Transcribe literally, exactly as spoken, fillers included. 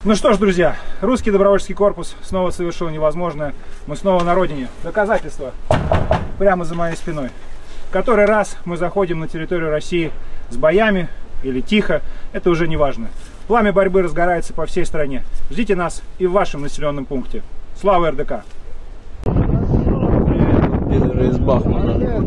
Ну что ж, друзья, русский добровольческий корпус снова совершил невозможное. Мы снова на родине. Доказательства прямо за моей спиной. В который раз мы заходим на территорию России с боями или тихо, это уже не важно. Пламя борьбы разгорается по всей стране. Ждите нас и в вашем населенном пункте. Слава РДК! Пидоры из Бахмута.